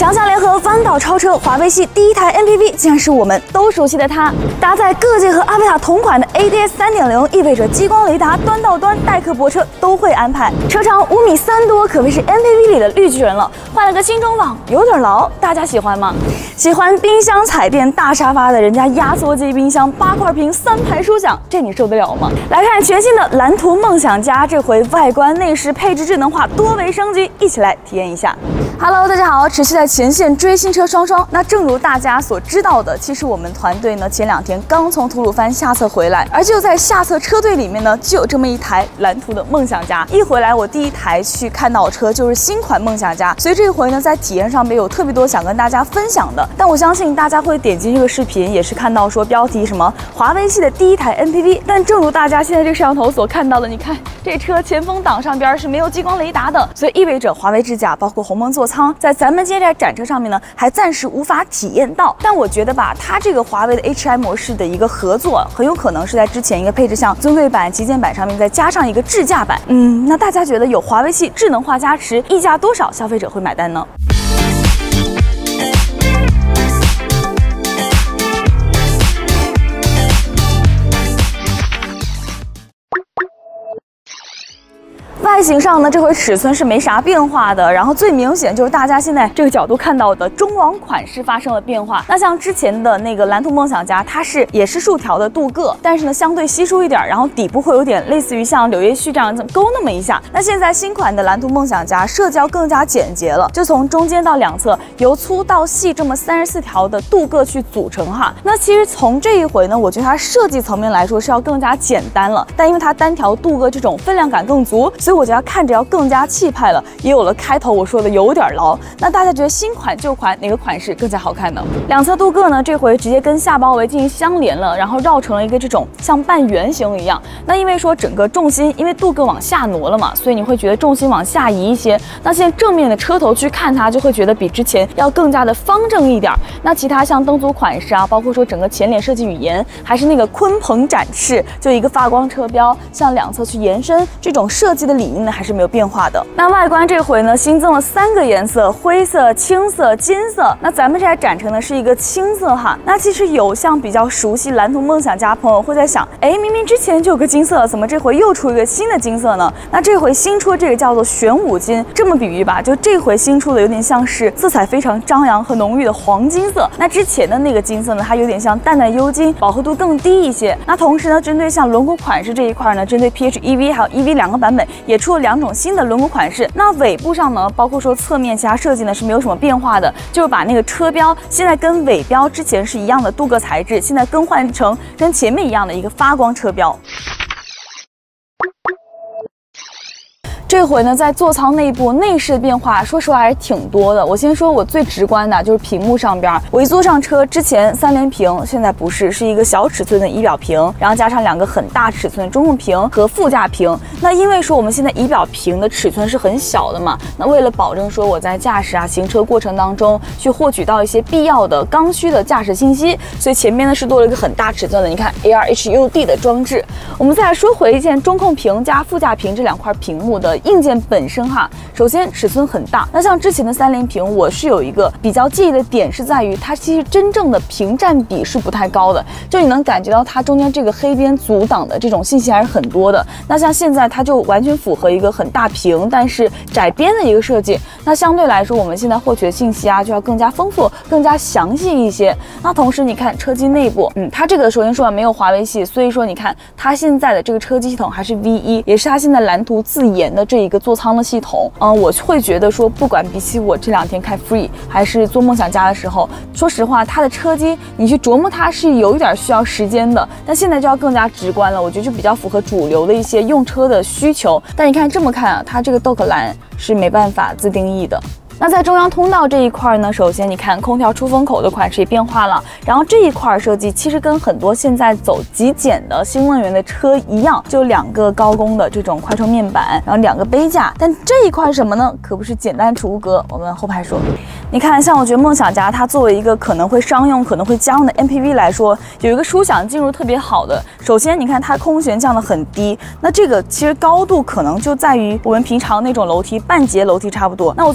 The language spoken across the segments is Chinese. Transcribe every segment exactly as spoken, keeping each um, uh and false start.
强强联合弯道超车，华为系第一台 M P V 竟然是我们都熟悉的它。搭载各界和阿维塔同款的 A D S 三点零，意味着激光雷达端到端代客泊车都会安排。车长五米三多，可谓是 M P V 里的绿巨人了。换了个新中网，有点牢，大家喜欢吗？喜欢冰箱彩电大沙发的人家压缩机冰箱，八块屏三排书享，这你受得了吗？来看全新的蓝图梦想家，这回外观内饰配置智能化，多维升级，一起来体验一下。Hello， 大家好，持续在前线追新车双双。那正如大家所知道的，其实我们团队呢前两天刚从吐鲁番下策回来，而就在下策车队里面呢，就有这么一台蓝图的梦想家。一回来，我第一台去看到车就是新款梦想家，所以这回呢在体验上面有特别多想跟大家分享的。但我相信大家会点击这个视频，也是看到说标题什么华为系的第一台 M P V。但正如大家现在这个摄像头所看到的，你看这车前风挡上边是没有激光雷达的，所以意味着华为智驾包括鸿蒙座舱，在咱们今天这台展车上面呢，还暂时无法体验到。但我觉得吧，它这个华为的 H I 模式的一个合作，很有可能是在之前一个配置像尊贵版、旗舰版上面再加上一个智驾版。嗯，那大家觉得有华为系智能化加持，溢价多少消费者会买单呢？外形上呢，这回尺寸是没啥变化的，然后最明显就是大家现在这个角度看到的中网款式发生了变化。那像之前的那个蓝图梦想家，它是也是竖条的镀铬，但是呢相对稀疏一点，然后底部会有点类似于像柳叶絮这样勾那么一下。那现在新款的蓝图梦想家设计要更加简洁了，就从中间到两侧由粗到细这么三十四条的镀铬去组成哈。那其实从这一回呢，我觉得它设计层面来说是要更加简单了，但因为它单条镀铬这种分量感更足，所以我觉得看着要更加气派了，也有了开头我说的有点牢。那大家觉得新款旧款哪个款式更加好看呢？两侧镀铬呢，这回直接跟下包围进行相连了，然后绕成了一个这种像半圆形一样。那因为说整个重心因为镀铬往下挪了嘛，所以你会觉得重心往下移一些。那现在正面的车头去看它，就会觉得比之前要更加的方正一点。那其他像灯组款式啊，包括说整个前脸设计语言，还是那个鲲鹏展翅，就一个发光车标向两侧去延伸，这种设计的理念呢还是没有变化的。那外观这回呢新增了三个颜色，灰色、青色、金色。那咱们这台展车呢是一个青色哈。那其实有像比较熟悉蓝图梦想家朋友会在想，哎，明明之前就有个金色，怎么这回又出一个新的金色呢？那这回新出这个叫做玄武金，这么比喻吧，就这回新出的有点像是色彩非常张扬和浓郁的黄金色。那之前的那个金色呢，它有点像淡淡幽金，饱和度更低一些。那同时呢，针对像轮毂款式这一块呢，针对 P H E V 还有 E V 两个版本也出了两种新的轮毂款式。那尾部上呢，包括说侧面其他设计呢是没有什么变化的，就是把那个车标现在跟尾标之前是一样的镀铬材质，现在更换成跟前面一样的一个发光车标。这回呢，在座舱内部内饰的变化，说实话还是挺多的。我先说我最直观的，就是屏幕上边，我一坐上车之前三连屏，现在不是，是一个小尺寸的仪表屏，然后加上两个很大尺寸的中控屏和副驾屏。那因为说我们现在仪表屏的尺寸是很小的嘛，那为了保证说我在驾驶啊行车过程当中去获取到一些必要的刚需的驾驶信息，所以前面呢是多了一个很大尺寸的，你看 A R H U D 的装置。我们再来说回一件中控屏加副驾屏这两块屏幕的硬件本身哈，首先尺寸很大。那像之前的三连屏，我是有一个比较介意的点，是在于它其实真正的屏占比是不太高的，就你能感觉到它中间这个黑边阻挡的这种信息还是很多的。那像现在它就完全符合一个很大屏但是窄边的一个设计，那相对来说我们现在获取的信息啊就要更加丰富、更加详细一些。那同时你看车机内部，嗯，它这个首先说没有华为系，所以说你看它现在的这个车机系统还是 V 一，也是它现在蓝图自研的这一个座舱的系统。嗯，我会觉得说，不管比起我这两天开 Free 还是做梦想家的时候，说实话，它的车机你去琢磨它是有一点需要时间的，但现在就要更加直观了。我觉得就比较符合主流的一些用车的需求。但你看这么看啊，它这个豆壳蓝是没办法自定义的。那在中央通道这一块呢，首先你看空调出风口的款式也变化了，然后这一块设计其实跟很多现在走极简的新能源的车一样，就两个高功的这种快充面板，然后两个杯架。但这一块是什么呢？可不是简单储物格。我们后排说，你看，像我觉得梦想家它作为一个可能会商用、可能会家用的 M P V 来说，有一个舒享进入特别好的。首先，你看它空悬降得很低，那这个其实高度可能就在于我们平常那种楼梯半截楼梯差不多。那我作为女生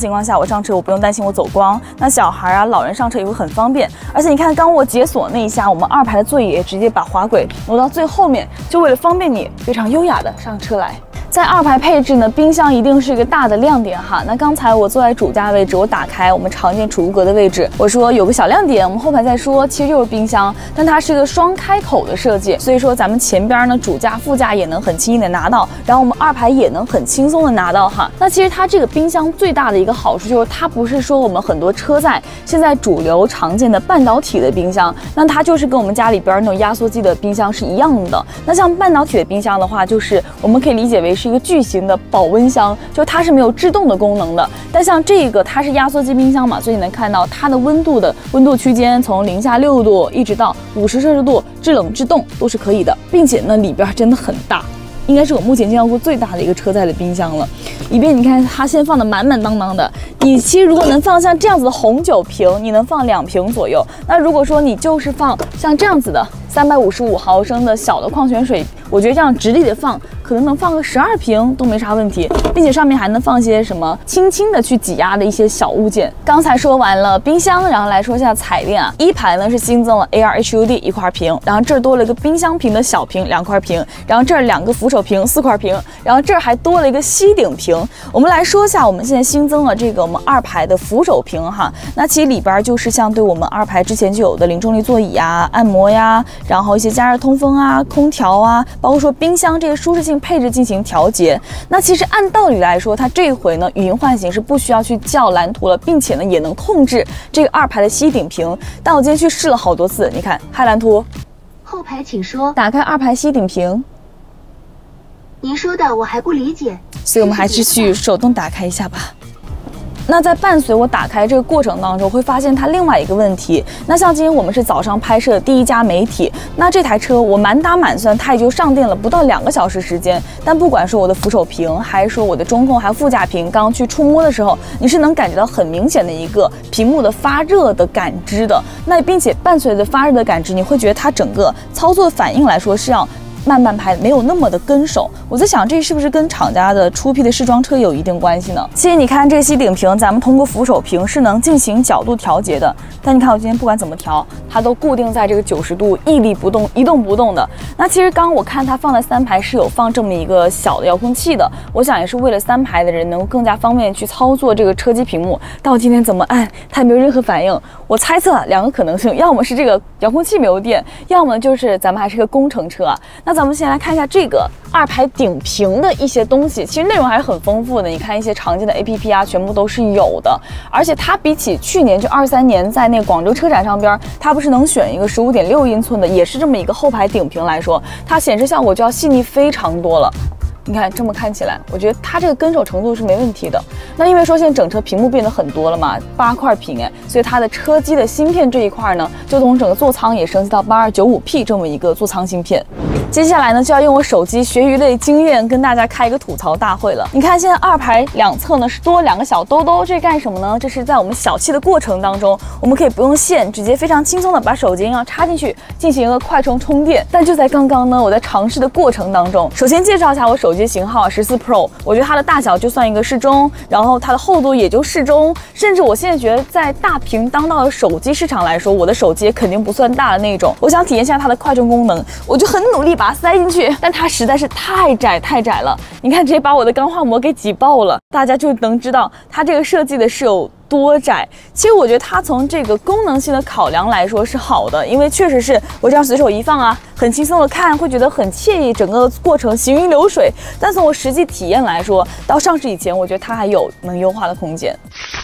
情况下，我上车我不用担心我走光，那小孩啊、老人上车也会很方便。而且你看，刚我解锁那一下，我们二排的座椅也直接把滑轨挪到最后面，就为了方便你非常优雅的上车来。 在二排配置呢，冰箱一定是一个大的亮点哈。那刚才我坐在主驾位置，我打开我们常见储物格的位置，我说有个小亮点，我们后排再说，其实就是冰箱，但它是一个双开口的设计，所以说咱们前边呢，主驾、副驾也能很轻易的拿到，然后我们二排也能很轻松的拿到哈。那其实它这个冰箱最大的一个好处就是，它不是说我们很多车载现在主流常见的半导体的冰箱，那它就是跟我们家里边那种压缩机的冰箱是一样的。那像半导体的冰箱的话，就是我们可以理解为是一个巨型的 保温箱，就它是没有制动的功能的，但像这个它是压缩机冰箱嘛，所以你能看到它的温度的温度区间从零下六度一直到五十摄氏度，制冷制冻都是可以的，并且呢里边真的很大，应该是我目前见到过最大的一个车载的冰箱了。里边你看它先放的满满当当的，你其实如果能放像这样子的红酒瓶，你能放两瓶左右。那如果说你就是放像这样子的三百五十五毫升的小的矿泉水，我觉得这样直立的放，可能能放个十二瓶都没啥问题，并且上面还能放些什么轻轻的去挤压的一些小物件。刚才说完了冰箱，然后来说一下彩电啊。一排呢是新增了 A R H U D 一块屏，然后这儿多了一个冰箱屏的小屏两块屏，然后这儿两个扶手屏四块屏，然后这儿还多了一个吸顶屏。我们来说一下，我们现在新增了这个我们二排的扶手屏哈，那其实里边就是像对我们二排之前就有的零重力座椅呀、按摩呀，然后一些加热通风啊、空调啊，包括说冰箱这些舒适性配置进行调节。那其实按道理来说，它这回呢语音唤醒是不需要去叫蓝图了，并且呢也能控制这个二排的吸顶屏。但我今天去试了好多次，你看，嗨蓝图， 后排请说， 打开二排吸顶屏。 您说的我还不理解， 所以我们还是去手动打开一下吧。那在伴随我打开这个过程当中，会发现它另外一个问题。那像今天我们是早上拍摄的第一家媒体，那这台车我满打满算它也就上电了不到两个小时时间。但不管说我的扶手屏，还是说我的中控，还有副驾屏，刚刚去触摸的时候，你是能感觉到很明显的一个屏幕的发热的感知的。那并且伴随着发热的感知，你会觉得它整个操作反应来说是要 慢慢拍，没有那么的跟手。我在想，这是不是跟厂家的出批的试装车有一定关系呢？其实你看这个吸顶屏，咱们通过扶手屏是能进行角度调节的。但你看我今天不管怎么调，它都固定在这个九十度，屹立不动，一动不动的。那其实刚刚我看它放在三排是有放这么一个小的遥控器的，我想也是为了三排的人能够更加方便去操作这个车机屏幕。但我今天怎么按，它也没有任何反应。我猜测两个可能性，要么是这个遥控器没有电，要么就是咱们还是个工程车啊。那 那咱们先来看一下这个二排顶屏的一些东西，其实内容还是很丰富的。你看一些常见的 A P P 啊，全部都是有的。而且它比起去年就二三年在那个广州车展上边，它不是能选一个十五点六英寸的，也是这么一个后排顶屏来说，它显示效果就要细腻非常多了。 你看，这么看起来，我觉得它这个跟手程度是没问题的。那因为说现在整车屏幕变得很多了嘛，八块屏哎，所以它的车机的芯片这一块呢，就从整个座舱也升级到八二九五 P 这么一个座舱芯片。接下来呢，就要用我手机学鱼类经验跟大家开一个吐槽大会了。你看，现在二排两侧呢是多两个小兜兜，这干什么呢？这是在我们小气的过程当中，我们可以不用线，直接非常轻松的把手机要插进去进行一个快充充电。但就在刚刚呢，我在尝试的过程当中，首先介绍一下我手机 型号十四 Pro， 我觉得它的大小就算一个适中，然后它的厚度也就适中，甚至我现在觉得在大屏当道的手机市场来说，我的手机肯定不算大的那种。我想体验一下它的快充功能，我就很努力把它塞进去，但它实在是太窄太窄了。你看，直接把我的钢化膜给挤爆了，大家就能知道它这个设计的是有 多窄？其实我觉得它从这个功能性的考量来说是好的，因为确实是我这样随手一放啊，很轻松的看，会觉得很惬意，整个过程行云流水。但从我实际体验来说，到上市以前，我觉得它还有能优化的空间。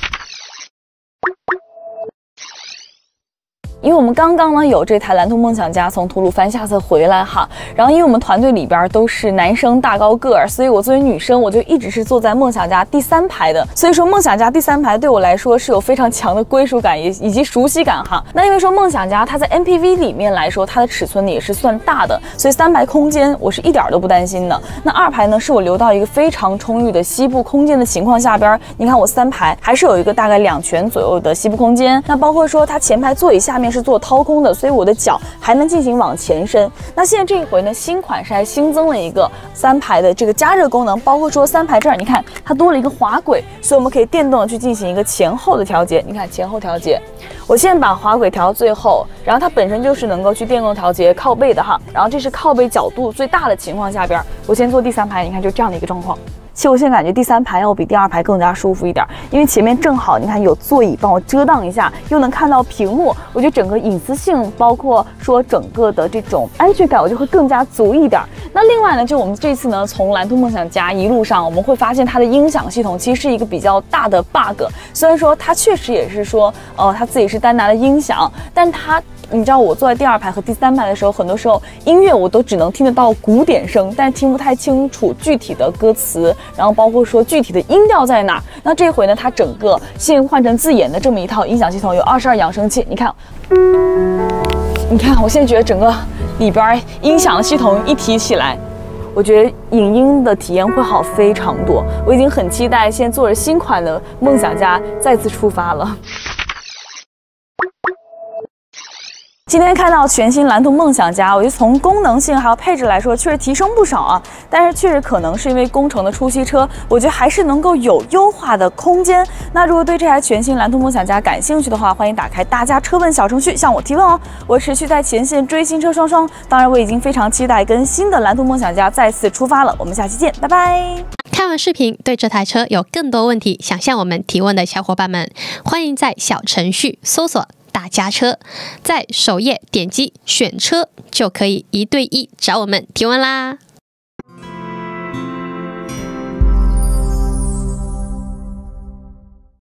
因为我们刚刚呢有这台蓝图梦想家从吐鲁番下册回来哈，然后因为我们团队里边都是男生大高个儿，所以我作为女生我就一直是坐在梦想家第三排的，所以说梦想家第三排对我来说是有非常强的归属感也以及熟悉感哈。那因为说梦想家它在 M P V 里面来说它的尺寸也是算大的，所以三排空间我是一点都不担心的。那二排呢是我留到一个非常充裕的膝部空间的情况下边，你看我三排还是有一个大概两拳左右的膝部空间，那包括说它前排座椅下面是是做掏空的，所以我的脚还能进行往前伸。那现在这一回呢，新款是还新增了一个三排的这个加热功能，包括说三排这儿，你看它多了一个滑轨，所以我们可以电动的去进行一个前后的调节。你看前后调节，我现在把滑轨调到最后，然后它本身就是能够去电动调节靠背的哈，然后这是靠背角度最大的情况下边，我先坐第三排，你看就这样的一个状况。其实我现在感觉第三排要比第二排更加舒服一点，因为前面正好你看有座椅帮我遮挡一下，又能看到屏幕，我觉得整个隐私性，包括说整个的这种安全感，我就会更加足一点。那另外呢，就我们这次呢，从蓝兔梦想家一路上，我们会发现它的音响系统其实是一个比较大的 bug。虽然说它确实也是说，呃，它自己是单拿的音响，但它。你知道我坐在第二排和第三排的时候，很多时候音乐我都只能听得到鼓点声，但是听不太清楚具体的歌词，然后包括说具体的音调在哪。那这回呢，它整个现换成自研的这么一套音响系统，有二十二扬声器。你看，你看，我现在觉得整个里边音响的系统一提起来，我觉得影音的体验会好非常多。我已经很期待现在坐着新款的梦想家再次出发了。今天看到全新蓝兔梦想家，我觉得从功能性还有配置来说，确实提升不少啊。但是确实可能是因为工程的初期车，我觉得还是能够有优化的空间。那如果对这台全新蓝兔梦想家感兴趣的话，欢迎打开大家车问小程序向我提问哦。我持续在前线追新车双双，当然我已经非常期待跟新的蓝兔梦想家再次出发了。我们下期见，拜拜。 看完视频，对这台车有更多问题想向我们提问的小伙伴们，欢迎在小程序搜索大家车，在首页点击选车就可以一对一找我们提问啦。